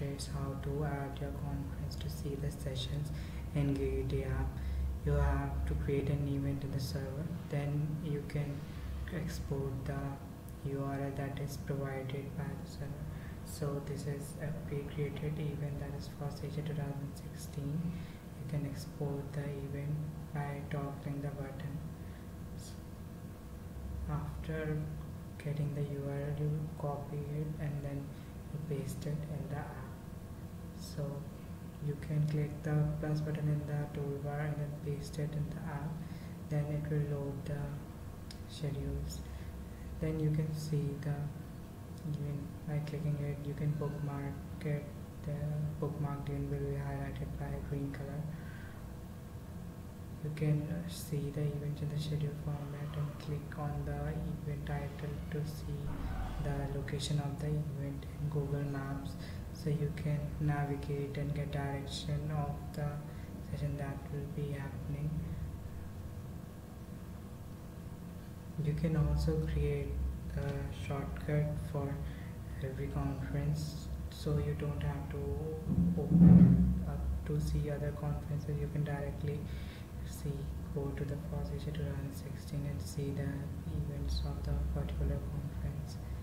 demonstrates how to add your conference to see the sessions in GitHub app. You have to create an event in the server, then you can export the URL that is provided by the server. So this is a pre-created event that is for Sage 2016. You can export the event by toggling the button. After getting the URL, you copy it and then you paste it in the app. So you can click the plus button in the toolbar and then paste it in the app. Then it will load the schedules. Then you can see the event by clicking it. You can bookmark it. The bookmarked event will be highlighted by a green color. You can see the event in the schedule format and click on the event title to see the location of the event in Google Maps, so you can navigate and get direction of the session that will be happening. You can also create a shortcut for every conference, so you don't have to open up to see other conferences. You can directly go to the FOSS 2016 and see the events of the particular conference.